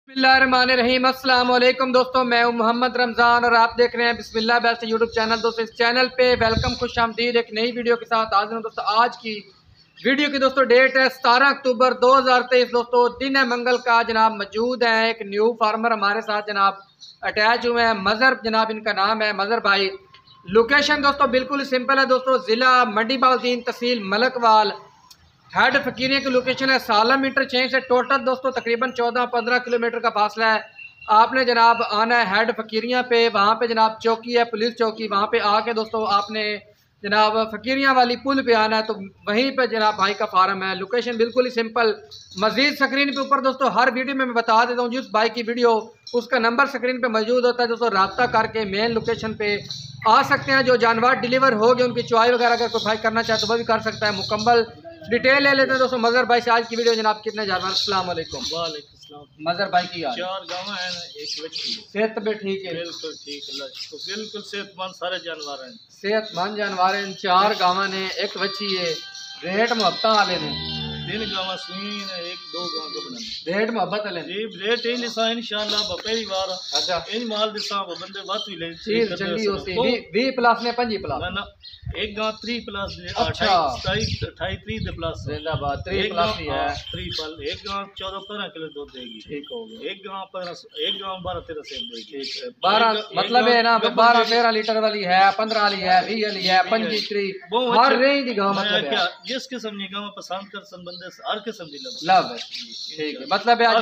बिस्मिल्लाहिर्रहमानिर्रहीम। अस्सलाम वालेकुम दोस्तों, मैं हूं मोहम्मद रमज़ान और आप देख रहे हैं बिस्मिल्लाह बेस्ट यूट्यूब चैनल। दोस्तों इस चैनल पे वेलकम, खुश आमदीद एक नई वीडियो के साथ हाजिर हूं। दोस्तों आज की वीडियो की दोस्तों डेट है 17 अक्टूबर 2023। दोस्तों दिन है मंगल का। जनाब मौजूद है एक न्यू फार्मर हमारे साथ जनाब अटैच हुए हैं, मज़हर जनाब इनका नाम है, मज़हर भाई। लोकेशन दोस्तों बिल्कुल सिंपल है दोस्तों, ज़िला मंडी बाउद्दीन, तहसील मलकवाल, हेड फकीरिया की लोकेशन है। सालम इंटरचेंज से टोटल दोस्तों तकरीबन 14-15 किलोमीटर का फासला है। आपने जनाब आना है हेड फकीरिया पे, वहाँ पे जनाब चौकी है, पुलिस चौकी, वहाँ पे आके दोस्तों आपने जनाब फकीरिया वाली पुल पे आना है, तो वहीं पे जनाब भाई का फार्म है। लोकेशन बिल्कुल ही सिंपल। मजीद स्क्रीन पे ऊपर दोस्तों हर वीडियो में मैं बता देता हूँ, जिस भाई की वीडियो उसका नंबर स्क्रीन पे मौजूद होता है दोस्तों, रब्ता करके मेन लोकेशन पे आ सकते हैं। जो जानवर डिलीवर हो गए उनकी चॉइस वगैरह अगर कोई भाई करना चाहे तो वह भी कर सकता है। मुकम्मल डिटेल ले लेते हैं दोस्तों मज़हर भाई से। आज की वीडियो जनाब कितने जानवर। अस्सलाम वालेकुम। मज़हर भाई की हाल? 4 गाँव हैं, एक बच्ची। सेहत पे ठीक है? बिल्कुल ठीक है, तो बिल्कुल सेहतमंद सारे जानवर हैं। सेहतमंद जानवर हैं। 4 गाँव ने, एक बच्ची है। रेट मोहब्बत वाले ने 3 गाँव सुई ने, 1-2 गाँव का बना रेट मोहब्बत वाले जी। रेट ही लिसा इंशाल्लाह पहली बार। अच्छा इन माल दिसा बंदे बात भी ले चीज चंगी होती 20 प्लस ने 25 प्लस ना, एक गाँव 3 प्लस अच्छा 28 30 दे प्लस जिंदाबाद 3 प्लस ही है। 3 पल एक गाँव 14-15 किलो दूध देगी। ठीक हो गया। एक गाँव 12-13 सेब देगी। ठीक है 12 मतलब है ना, 12-13 लीटर वाली है, 15 वाली है, 20 वाली है, 25 30 हर रेंज दी गाँव मतलब है। जिस किस्म की गाँव पसंद कर सन बंदे हर किस्म की लव है। ठीक है मतलब है आज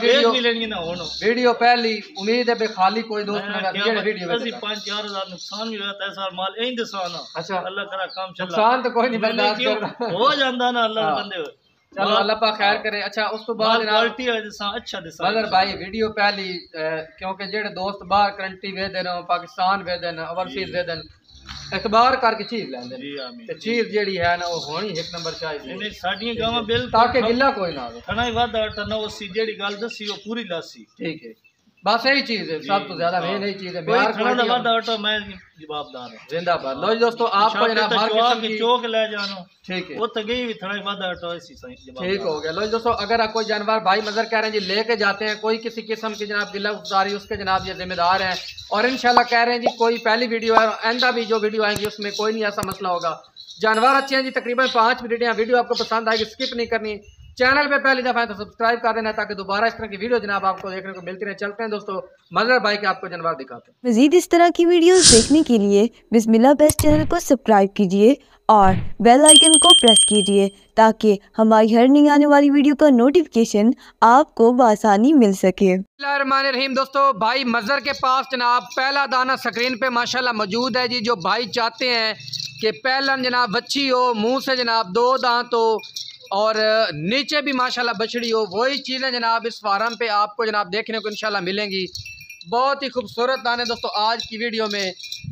वीडियो पहली उम्मीद है खाली कोई दोस्त वीडियो 5-4 हजार नुकसान भी होता है साल माल यही दसाना। अच्छा अल्लाह करा काम चल नुकसान तो कोई नहीं बर्दाश्त करना हो जाता ना, अल्लाह बंदे चलो अल्लाह पाक खैर करे। अच्छा उस तो बाद क्वालिटी है जैसा अच्छा दिसा मगर भाई वीडियो पहली क्योंकि जेड़े दोस्त बाहर करंटी वे देना, पाकिस्तान वे देना, ओवरसीज वे देना, इतबार करके चीज लेंदे ते चीज जेड़ी है ना वो होनी एक नंबर चाहिए। साडियां गावां बिल ताकि गिल्ला कोई ना हो। थना वादा टना ओसी जेड़ी गल दसी वो पूरी लासी। ठीक है बस यही चीज है, सब तो ज्यादा मेन यही चीज है। बिहार का वादा तो मैं जवाबदार हूं। जिंदाबाद। लो जी दोस्तों आपको जनाब हर किस्म की चौक ले जानो। ठीक है वो तो गई भी थोड़ा वादा तो ऐसी सही जवाब। ठीक हो गया। लो जी दोस्तों अगर कोई जानवर भाई मज़हर कह रहे हैं जी लेके जाते हैं, कोई किसी किस्म की जनाब गिला गुजारी उसके जनाब ये जिम्मेदार हैं, और इंशाल्लाह कह रहे हैं जी कोई पहली वीडियो है, आइंदा भी जो वीडियो आएंगी उसमें कोई नहीं ऐसा मसला होगा। जानवर अच्छे हैं जी, तकरीबन 5 मिनट हैं। वीडियो आपको पसंद आएगी स्किप नहीं करनी। चैनल पे पहली दफ़ा है तो सब्सक्राइब कर देना ताकि दोबारा इस तरह की वीडियो जनाब आपको देखने को मिलती रहे। चलते हैं दोस्तों मज़हर भाई के आपको जानवर दिखाते हैं। मज़ीद इस तरह की वीडियोस देखने के लिए बिस्मिल्लाह बेस्ट चैनल को सब्सक्राइब कीजिए और बेल आइकन को प्रेस कीजिए ताकि हमारी हर नई आने वाली वीडियो का नोटिफिकेशन आपको बआसानी मिल सके। बिस्मिल्लाहिर्रहमानिर्रहीम। दोस्तों भाई मज़हर के पास जनाब पहला दाना स्क्रीन पे माशाल्लाह मौजूद है जी। जो भाई चाहते हैं कि पहला जनाब बच्ची हो, मुँह से जनाब 2 दांत हो और नीचे भी माशाल्लाह बछड़ी हो, वही चीज़ें जनाब इस फार्म पे आपको जनाब देखने को इंशाल्लाह मिलेंगी। बहुत ही खूबसूरत दाने दोस्तों आज की वीडियो में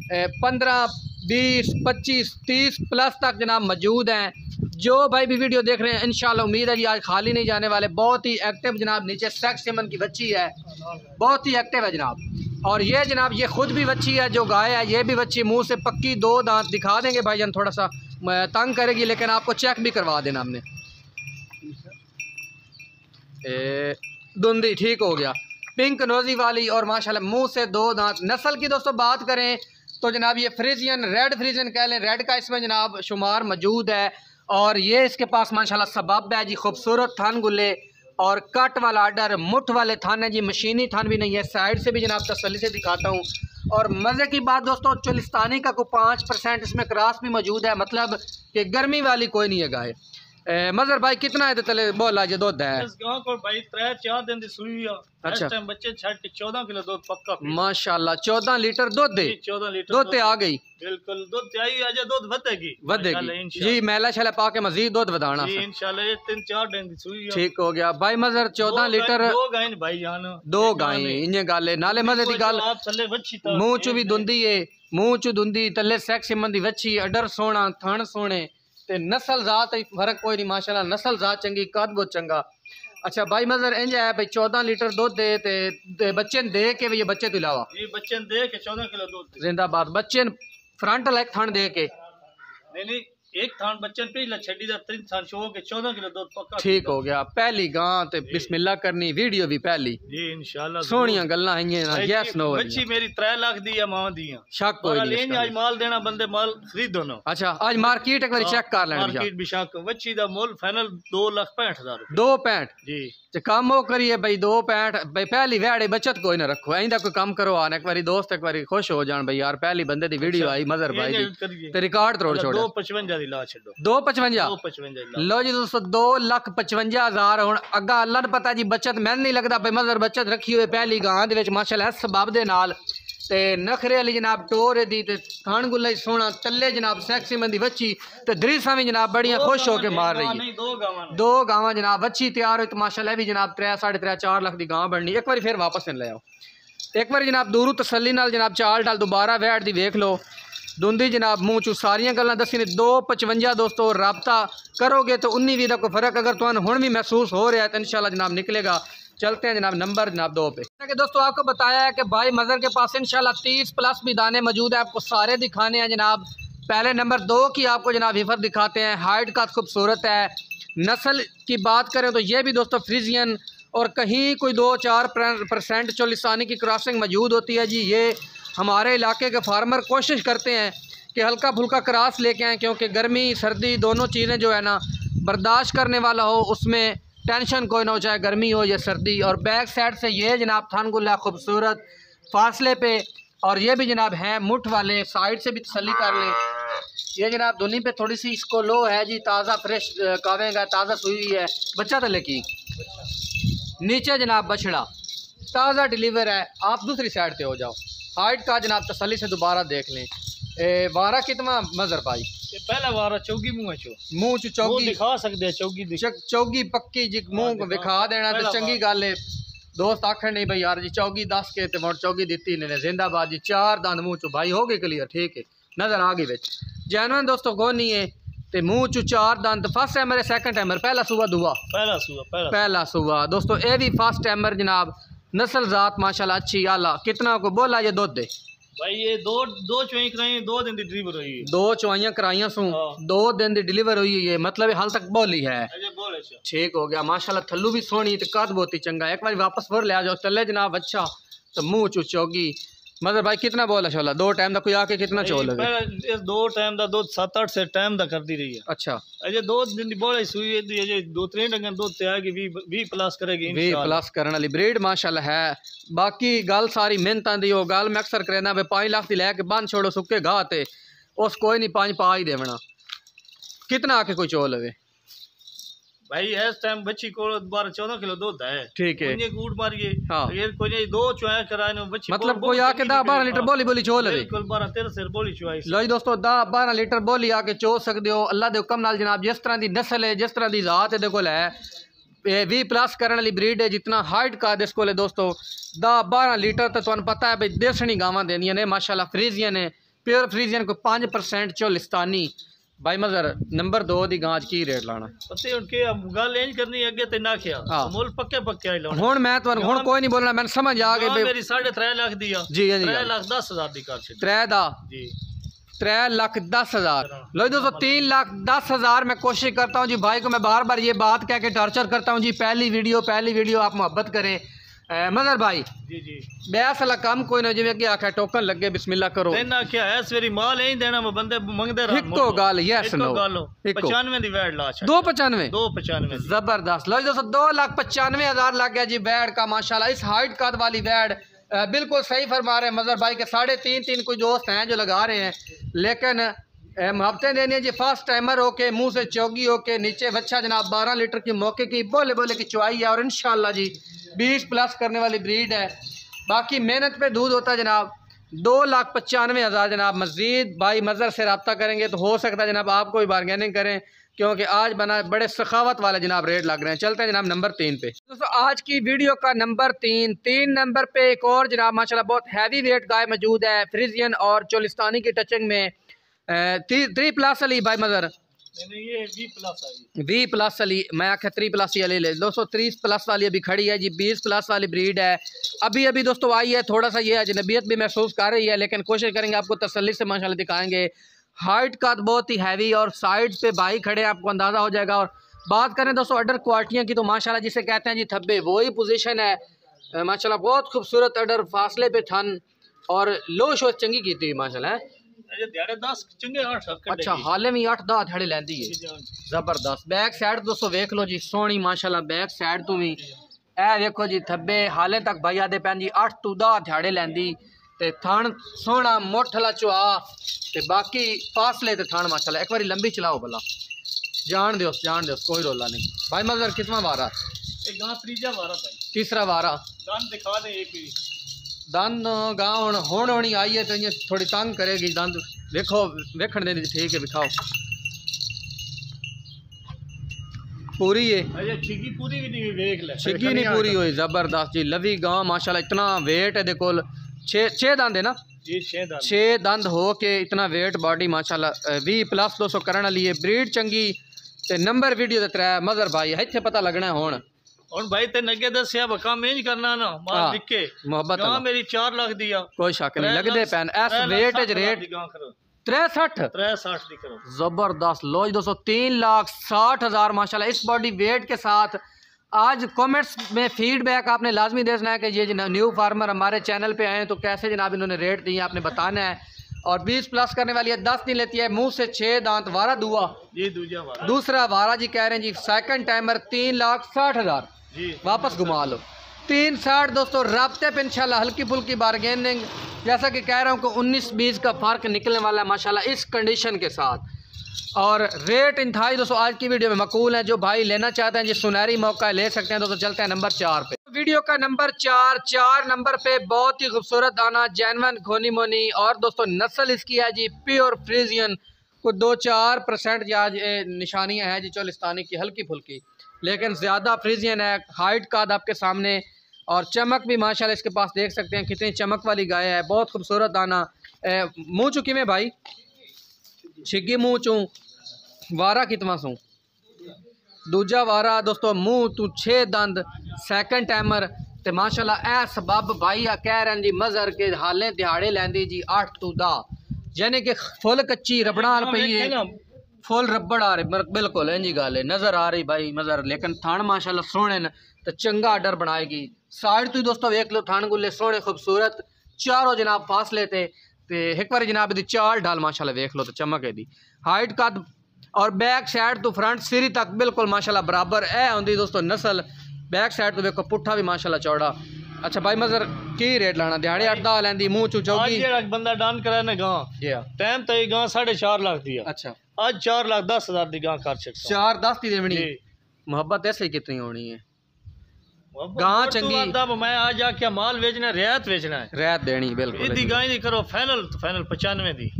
15, 20, 25, 30 प्लस तक जनाब मौजूद हैं। जो भाई भी वीडियो देख रहे हैं इंशाल्लाह उम्मीद है जी आज खाली नहीं जाने वाले। बहुत ही एक्टिव जनाब नीचे सेक्स सेमन की बच्ची है, बहुत ही एक्टिव है जनाब। और ये जनाब ये खुद भी बच्ची है, जो गाय है ये भी बच्ची, मुँह से पक्की 2 दांत दिखा देंगे भाईजान, थोड़ा सा तंग करेगी लेकिन आपको चेक भी करवा देना हमने। धुंधी ठीक हो गया, पिंक नोजी वाली और माशाल्लाह मुंह से 2 दांत। नस्ल की दोस्तों बात करें तो जनाब ये फ्रीजियन, रेड फ्रीजियन कह लें, रेड का इसमें जनाब शुमार मौजूद है। और ये इसके पास माशाल्लाह सबब है जी, खूबसूरत थान गुल्ले और कट वाला आर्डर, मुठ वाले थान है जी, मशीनी थान भी नहीं है। साइड से भी जनाब तसल्ली से दिखाता हूँ। और मज़े की बात दोस्तों चुलिस्तानी का कोई 5% इसमें क्रॉस भी मौजूद है, मतलब कि गर्मी वाली कोई नहीं है गाय। मज़हर भाई कितना है तले बोला जो दूध है इस गांव को भाई 3-4 दिन दी सुई है। अच्छा टाइम बच्चे छड़ के 14 किलो दूध पक्का माशाल्लाह 14 लीटर दूध दे। 14 लीटर दूध आ गई। बिल्कुल दूध आई आज दूध बढ़ेगी जी। मैला शैला पाके मजीद दूध बढ़ाना जी इंशाल्लाह। ये 3-4 दिन दी सुई है। ठीक हो गया भाई मज़हर 14 लीटर 2 गाय भाई जान 2 गाय इन्हें गल है नाले मज़े दी गल। आप थल्ले वच्छी मुंह चू भी धुंधी है, मुंह चू धुंधी तले सेक्स सिमन दी वच्छी, अडर सोना, थण सोने ते नस्ल जात फर्क कोई नहीं माशाल्लाह। नस्ल जात चंगी, कद बहुत चंगा। अच्छा भाई मज़हर इंज है भाई 14 लीटर दूध दे ते बच्चे दे के भी ये बच्चे तो इलावा ये बच्चे दे के 14 किलो दूध जिंदाबाद। बच्चे फ्रंट लाइक थन दे के नहीं एक थान बच्चन पिछला छड़ी दा 3 थान शो के 14 किलो दूध पक्का ठीक हो गया। पहली गां ते बिस्मिल्लाह करनी, वीडियो भी पहली जी इंशाल्लाह। सोहणियां गल्लां आईयां ना, यस नो बच्ची मेरी 3 लाख दी या मां दी शक कोई नहीं। आज माल देना बंदे माल खरीदो ना। अच्छा आज मार्केट एक बार चेक कर लेना। मार्केट भी शक बच्ची दा मोल फाइनल 2,65,000 2.65 जी। ते काम वो करिए भाई 2.65 भाई पहली वेड़े बचत कोई ना रखो, इंदा कोई काम करो आने एक बारी दोस्त एक बारी खुश हो जान भाई यार पहली बंदे दी वीडियो आई मजर भाई दी ते रिकॉर्ड तोड़ छोड़ 255 दी ला छड़ो 255 लो जी दोस्तों 2,55,000 हुन अग्गा अल्लाह ने पता जी बचत मैंने नहीं लगदा भाई मजर बचत रखी हुई पहली गां दे विच माशाल्लाह सबब दे नाल ते नखरे वाली जनाब टोर दी ते खान गुल्ला सोना तल्ले जनाब सेक्सी मंदी बच्ची ते दरीसा भी जनाब बड़ियां खुश होके मार रही है। दो गावां जनाब बच्ची तैयार हुई तो माशाल्लाह भी जनाब 3 साढ़े 3 4 लाख दी गां बननी। एक बार फिर वापस ले आओ एक बार जनाब दूरू तसल्ली नाल जनाब चाल डाल दोबारा वैट दी वेख लो दुंदी जनाब मुँह चू सारियां गल्लां दसी ने 255 दोस्तों रब्ता करोगे तो 19-20 का कोई फर्क अगर तुहानू हुण भी महसूस हो रहा है तो इंशाल्लाह जनाब निकलेगा। चलते हैं जनाब नंबर जनाब 2 पे। कि दोस्तों आपको बताया है कि भाई मज़र के पास इंशाल्लाह 30+ भी दाने मौजूद है, आपको सारे दिखाने हैं जनाब। पहले नंबर 2 की आपको जनाब हिफर दिखाते हैं, हाइट का खूबसूरत है। नस्ल की बात करें तो ये भी दोस्तों फ्रीजियन और कहीं कोई 2-4% चोलिस्तानी की क्रॉसिंग मौजूद होती है जी। ये हमारे इलाके के फार्मर कोशिश करते हैं कि हल्का फुल्का क्रॉस लेके आएँ क्योंकि गर्मी सर्दी दोनों चीज़ें जो है ना बर्दाश्त करने वाला हो, उसमें टेंशन कोई ना हो चाहे गर्मी हो या सर्दी। और बैक साइड से ये जनाब थानगुल्ला खूबसूरत फासले पे और ये भी जनाब हैं मुठ वाले, साइड से भी तसल्ली कर लें। ये जनाब दुनी पे थोड़ी सी इसको लो है जी, ताज़ा फ्रेश कावेगा ताज़ा सुई हुई है बच्चा तले की नीचे जनाब बछड़ा ताज़ा डिलीवर है। आप दूसरी साइड पे हो जाओ, हाइट का जनाब तसल्ली से दोबारा देख लें। वारा कितना मजर भाई पहला वारा चौगी मुँह चू चौगी दिखा सकते हैं, चौगी पक्की जी मुँह को दिखा देना तो चंगी गल है। दोस्त आखर नहीं भाई यार जी चौगी 10 के ते मोट चौगी दी ने जिंदाबाद जी 4 दंद मुँह चू भाई हो गए क्लियर ठीक है नजर आ गई बिच जैनवन दोस्तों को नहीं है ते मुँह चू 4 दंद। फर्स्ट टाइमर सेकंड टाइमर पहला सूबा दुआ पहला सूबा दोस्तों ये भी फर्स्ट टाइमर जनाब। नस्ल जात माशाल्लाह अच्छी आला। कितना को बोला ये दूध दे भाई ये दो चुवाई कराई 2 दिन दी डिलीवर हुई है। 2 चुवाइयां कराइयां सू 2 दिन दी डिलीवर हुई है मतलब हाल तक बोली है ठीक हो गया माशाल्लाह। थल्लू भी सोहनी ते कद बहुत ही चंगा। एक बार वापस फिर ले आ जाओ चले जनाब अच्छा तो मुँह चू चौगी मतलब भाई कितना बोला शाला 2 टाइम का कोई आके कितना चोल है 2 टाइम का दूध 7-8 से टाइम का कर दी रही है। अच्छा अजय 2 दिन दी बोला सुई दी अजय 2-3 डंगन दूध ते आएगी 20+ करेगी 20+ करने वाली ब्रीड माशाल्लाह है। बाकी गल सारी मेहनत दी हो गल मैं अक्सर करना भाई 5 लाख की लैके बंद छोड़ो सुके गाह ते उस कोई नहीं 5 पा ही देवना कितना आके कोई चोल है भाई इस टाइम बच्ची को 12-14 किलो दूध है ठीक है कूट मारिए हाँ। ये कोई 2 चुआए कराए ना बच्ची मतलब कोई आके 10-12 लीटर बोली चोल है बिल्कुल 12-13 से बोली चुआई लो जी दोस्तों 10-12 लीटर बोली आके चो सकते हो अल्लाह दे हुक्म नाल जनाब। जिस तरह की नस्ल है जिस तरह की जात है कोल है 20+ करने वाली ब्रीड है जितना हाइट का इस को दोस्तों 10-12 लीटर तो तुहानू पता है भाई देसनी गावां देंदियां ने माशाल्लाह। फ्रीजियन है प्योर फ्रीजियन को 5% चोलिस्तानी भाई मजर नंबर 2 दी गांज की रेट लाना पते उनके गल इंज करनी अगे ते ना किया मुल पक्के आई लाना। हुन मैं तुहानू हुन कोई नहीं बोलना मैंने समझ आ गई मेरी 3.5 लाख दी जी 3,10,000 दी कर छी 3 जी 3,10,000 लो दोस्तों 3,10,000 मैं कोशिश करता हूँ जी भाई को मैं बार बार ये बात कह के टॉर्चर करता हूँ जी पहली वीडियो आप मोहब्बत करें मजर भाई जी जी ब्याह वाला काम कोई ना जिवें कि आख्या टोकन लगे बिस्मिल्लाह करो ना क्या है सवेरी माल नहीं देना बंदे मंगदे रह इको गल यस नो 95 दी वैट ला 295 जबरदस्त लो दोस्तों 2,95,000 लग गया जी वैट का माशाल्लाह। इस हाइट कद वाली वैट बिल्कुल सही फरमा रहे हैं मजर भाई के 3.5 कोई दोस्त हैं जो लगा रहे हैं लेकिन मुहब्बतें देनी है जी। फर्स्ट टाइमर होके मुंह से चौगी होके नीचे बच्चा जनाब 12 लीटर की मौके की बोले की चुवाई है और इंशाल्लाह जी 20+ करने वाली ब्रीड है। बाकी मेहनत पे दूध होता है जनाब। 2,95,000 जनाब। मज़ीद भाई मज़र से रब्ता करेंगे तो हो सकता है जनाब आप कोई बार्गेनिंग करें क्योंकि आज बना बड़े सखावत वाले जनाब रेट लग रहे हैं। चलते हैं जनाब नंबर 3 पे। दोस्तों आज की वीडियो का नंबर 3 नंबर पे एक और जनाब माशाल्लाह बहुत हैवी वेट गाय मौजूद है फ्रीजियन और चोलिस्तानी की टचिंग में 3+ वाली भाई मज़र ये 20+ वाली मैं आख्या 3+ वाली ले दोस्तों 30+ वाली अभी खड़ी है जी 20+ वाली ब्रीड है। अभी दोस्तों आई है थोड़ा सा ये अजनबियत भी महसूस कर रही है लेकिन कोशिश करेंगे आपको तसल्ली से माशाल्लाह दिखाएंगे। हाइट का बहुत ही हैवी और साइड पे भाई खड़े आपको अंदाज़ा हो जाएगा। और बात करें दोस्तों अडर क्वालिटियों की तो माशाल्लाह जिसे कहते हैं जी थब्बे, वही पोजीशन है माशाल्लाह। बहुत खूबसूरत अडर, फासले पे थन और लो शो चंगी की थी माशाल्लाह। अच्छा हाले में 8-10 ध्याड़े लैंदी है, जबरदस्त। बैक साइड दोस्तों वेख लो जी, सोहनी माशाल्लाह बैक साइड तो भी ए देखो जी थब्बे हाले तक भाई आदे पैन जी 8-10 ध्याड़े लैंदी ते थन सोहना मोठला चुआ ते बाकी फासले ते थन माशाल्लाह। एक बारी लंबी चलाओ भला, जान दो कोई रोला नहीं भाई। मगर कितना वारा? तीसरा वारा। दंद दिखा दे एक भी। दंद गाँव होनी आई है तो ये थोड़ी तंग करेगी दंद, देखो वेखण दे ठीक है दिखाओ। पूरी है छिगी पूरी भी नहीं, वेख ले छिगी नहीं पूरी हुई, जबरदस्त जी। लवी गाँव माशाल्लाह, इतना वेट है देखो, 6 दंद है ना जी, 6 दंद हो के इतना वेट बॉडी माशाल्लाह। 20+ 200 करने वाली है, ब्रीड चंगी ते नंबर वीडियो दे 3 मगर भाई इत्थे पता लगना है हुण। और भाई तेन अगे दसिया काम इंज करना ना माल लिख के मोहब्बत मेरी 4 लाख दिया, कोई शक नहीं लगदे पैन एस वेट रेट 63 दी करो, जबरदस्त। लो जी दोस्तों 3,60,000 माशाल्लाह इस बॉडी वेट के साथ। आज कमेंट्स में फीडबैक आपने लाजमी देना है कि ये न्यू फार्मर हमारे चैनल पे आए तो कैसे जनाब इन्होंने रेट दिए आपने बताना है। और 20+ करने वाली है, 10 दिन लेती है, मुंह से 6 दांत, वारा दुआ जी, दूसरा वारा जी कह रहे हैं जी। सेकंड टाइमर 3,60,000 जी, वापस घुमा लो 3,60 दोस्तों। राब्ते पे इंशाल्लाह हल्की फुल्की बारगेनिंग, जैसा कि कह रहा हूँ कि 19-20 का फ़र्क निकलने वाला है माशाल्लाह इस कंडीशन के साथ। और रेट इंतहाई दोस्तों आज की वीडियो में मकबूल है। जो भाई लेना चाहते हैं जी सुनहरी मौका ले सकते हैं दोस्तों। चलते हैं नंबर 4 पे। वीडियो का नंबर 4 नंबर पे बहुत ही खूबसूरत दाना, जैनवन घोनी मोनी और दोस्तों नस्ल इसकी है जी प्योर फ्रीजियन। कुछ 2-4% आज निशानियाँ हैं जी चोलिस्तानी की हल्की फुल्की, लेकिन ज़्यादा फ्रीजियन है। हाइट का आपके सामने और चमक भी माशाल्लाह इसके पास देख सकते हैं कितनी चमक वाली गाय है, बहुत खूबसूरत दाना। मुँह चुकी में भाई छिगी मुँह चूँ वारा कितना सूँ दूजा वारा दोस्तों, मुँह तू 6 दंद, सेकंड टाइमर ते माशाल्लाह ए सबब भाई कह रहे हैं जी मज़र के हाले दिहाड़े लैंदी जी 8 तो 10, यानी कि फुल कच्ची रबड़ा पई है, फुल रबड़ आ रही बिल्कुल इंजी गल है, नज़र आ रही भाई मज़र। लेकिन थान माशाल्लाह सोहने न तो चंगा आर्डर बनाएगी। साइड तो दोस्तों वेख लो थान गुल्ले सोहने खूबसूरत, चारों जनाब फासले थे एक बार जनाब दी चाल ढाल माशाल्लाह वेख लो तो चमक है दी। हाइट का और बैक साइड तो फ्रंट सिरी तक बिल्कुल माशाल्लाह बराबर है होंगी दोस्तों नस्ल। बैक साइड तो देखो पुट्ठा भी माशाल्लाह चौड़ा। अच्छा भाई मज़र की रेट लाना? दिहाड़ी 8-10 लैंदी, मुँह चू चौकी बंदा डन करा ने गां टाइम तो गां 4.5 लाख दी। अच्छा आज 4,10,000 दी गां कर सकता, 4-10 दी देवनी। मोहब्बत ऐसे कितनी होनी है गां चंगी। मैं आज आके माल बेचना, रियायत बेचना है, रियायत देनी बिल्कुल। इदी गाय नहीं करो फाइनल 95 दी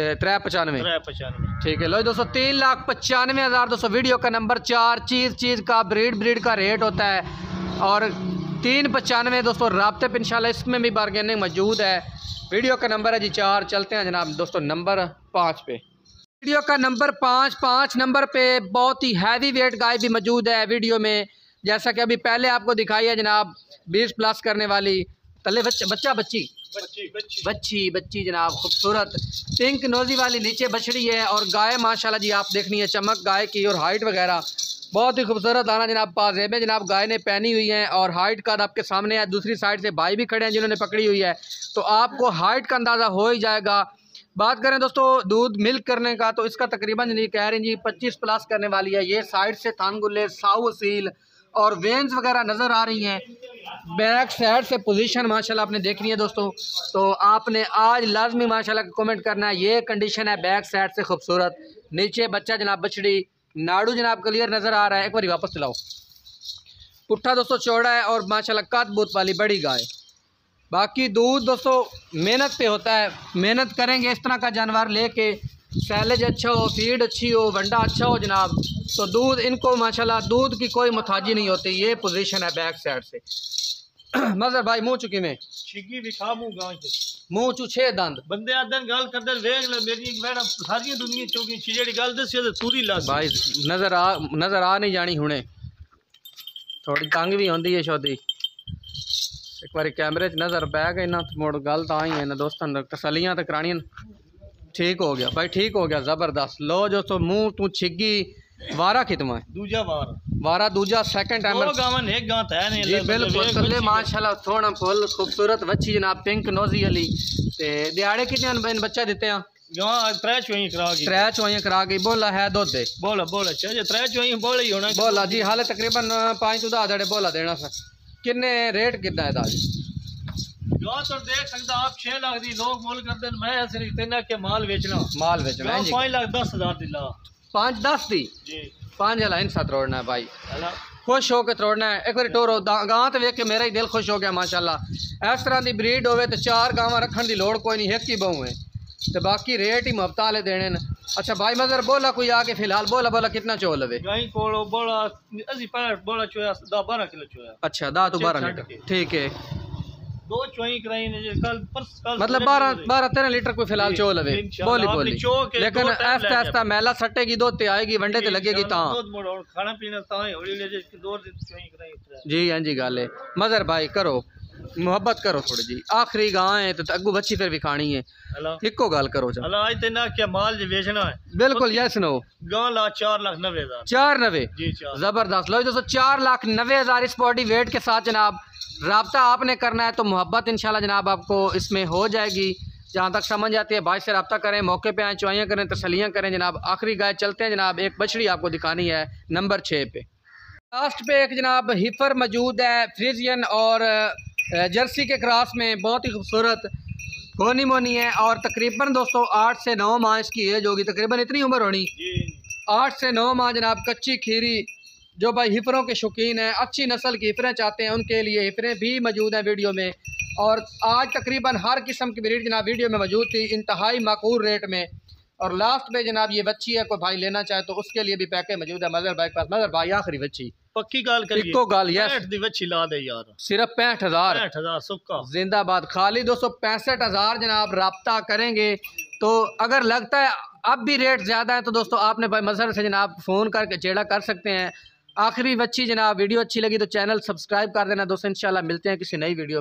395 ठीक है। लो दोस्तों 3,95,000 दोस्तों। वीडियो का नंबर 4 चीज़ का ब्रीड का रेट होता है और 395 दोस्तों राब्ते पे इंशाल्लाह इसमें भी बारगेनिंग मौजूद है। वीडियो का नंबर है जी 4। चलते हैं जनाब दोस्तों नंबर 5 पे। वीडियो का नंबर 5 नंबर पे बहुत ही हैवी वेट गाय भी मौजूद है वीडियो में, जैसा कि अभी पहले आपको दिखाई है जनाब 20+ करने वाली तले बच्ची जनाब खूबसूरत पिंक नोजी वाली नीचे बछड़ी है। और गाय माशाल्लाह जी आप देखनी है चमक गाय की और हाइट वगैरह बहुत ही खूबसूरत दाना जनाब पाजेब में जनाब गाय ने पहनी हुई है। और हाइट का आपके सामने है, दूसरी साइड से भाई भी खड़े हैं जिन्होंने पकड़ी हुई है, तो आपको हाइट का अंदाज़ा हो ही जाएगा। बात करें दोस्तों दूध मिल्क करने का तो इसका तकरीबन जी कह रही जी 25+ करने वाली है। ये साइड से थानगुल्ले साउ सील और वेन्स वगैरह नज़र आ रही हैं। बैक साइड से पोजीशन माशाल्लाह आपने देखनी है दोस्तों, तो आपने आज लाजमी माशाल्लाह कमेंट करना है। ये कंडीशन है बैक साइड से खूबसूरत, नीचे बच्चा जनाब बछड़ी, नाड़ू जनाब क्लियर नज़र आ रहा है। एक बार वापस चलाओ, पुट्ठा दोस्तों चौड़ा है और माशाल्लाह कद बूत वाली बड़ी गाय। बाकी दूध दोस्तों मेहनत पे होता है, मेहनत करेंगे इस तरह का जानवर लेके, सैलेज अच्छा हो, फीड अच्छी हो, वंडा अच्छा हो जनाब, तो दूध इनको माशाल्लाह दूध की कोई मुताजी नहीं होती। ये पोजीशन है बैक साइड से। मज़र भाई मुँह चुकी में छिगी विखा मुँह चू 6 दंद बंदे आदन गल करदे वेख ले मेरी मैडम सारी दुनिया चौकी जेड़ी गल दसी ते पूरी लाज भाई नज़र आ नहीं जानी हुणे, थोड़ी तंग भी होंदी है शोदी। एक बार कैमरे च नज़र पै गई ना मुड़ गल तो आई है ना दोस्तों, तसलियां तो करानियां ठीक हो गया भाई, ठीक हो गया, जबरदस्त। लो जो तो मुंह तू छिगी वारा कितना है? दूजा वारा दूजा सेकंड टाइम गावन एक गांत है नहीं जी बिल्कुल तल्ले माशाल्लाह सोना फुल खूबसूरत वच्छी जनाब पिंक नोजी वाली। ते दिहाड़े कितने बच्चा देते हैं? त्रै चुवाइयां करा गई। बोला है दुध दे बोला त्रै चुवाइयां बोला ही होना बोला जी। हाले तकरीबन 5 तो 10 बोला देना सर। किन्ने रेट कितना है दाज? तो देख सकता आप 6 लाख दी लोग मोल करते हैं। मैं सिर्फ इतना के माल बेचना 5 लाख 10,000 दी ला 5-10 दी जी 5 हला इंसा तोड़ना है भाई, खुश होके तोड़ना है। एक बार टोरो गां तो वेख के मेरा ही दिल खुश हो गया माशाल्लाह। इस तरह की ब्रीड होवे तो 4 गावां रखने की लोड़ कोई नहीं, एक ही बहु है तो बाकी रेट ही मुफ्त वाले देने न। अच्छा भाई मगर बोला कोई आके फिलहाल बोला कितना चो लवे? अच्छा 10 तो 12 लीटर ठीक है। 2 चुवाई कराई ने कल मतलब 12-13 लीटर कोई फिलहाल चो लवे बोली लेकिन ऐसा मैला सटेगी दो ते आएगी वंडे ते लगेगी ता खाना पीना ता जी। हाँ जी गल है मगर भाई करो मुहब्बत करो थोड़ी जी। आखिरी गां है तो अगू बच्ची फिर भी खानी है। इको गल करो आज ते ना क्या माल बेचना है बिल्कुल यस नो गां ला 4,90,000 490 जी जबरदस्त। लो दोस्तों 4,90,000 इस बॉडी वेट के साथ जनाब राब्ता आपने करना है तो मुहब्बत इंशाल्लाह जनाब आपको इसमें हो जाएगी। जहाँ तक समझ आती है भाई से रब्ता करें, मौके पे आए, चुवाइयाँ करें, तसलियाँ करें जनाब। आखिरी गाय चलते हैं जनाब, एक बछड़ी आपको दिखानी है नंबर 6 पे। लास्ट पे एक जनाब हिफर मौजूद है फ्रीजियन और जर्सी के क्रॉस में, बहुत ही खूबसूरत होनी मोनी है और तकरीबन दोस्तों 8 से 9 माह इसकी एज होगी, तकरीबन इतनी उम्र होनी 8 से 9 माह जनाब। कच्ची खीरी जो भाई हिफरों के शौकीन हैं, अच्छी नस्ल की हिफरें चाहते हैं उनके लिए हिफरें भी मौजूद हैं वीडियो में। और आज तकरीबन हर किस्म की ब्रीड जनाब वीडियो में मौजूद थी इंतहाई माकूल रेट में। और लास्ट में जनाब ये बच्ची है, कोई भाई लेना चाहे तो उसके लिए भी पैकेज मौजूद है मजर भाई के पास। मजर भाई आखिरी बच्ची पक्की गाल करिए इको गाल यस दी बच्ची ला दे यार सिर्फ 65,000 सुक्का जिंदाबाद। खाली 265,000 जनाब राब्ता करेंगे तो अगर लगता है अब भी रेट ज़्यादा है तो दोस्तों आपने भाई मजहर से जनाब फ़ोन करके चेड़ा कर सकते हैं। आखिरी बच्ची जनाब वीडियो अच्छी लगी तो चैनल सब्सक्राइब कर देना दोस्तों। इंशाल्लाह मिलते हैं किसी नई वीडियो।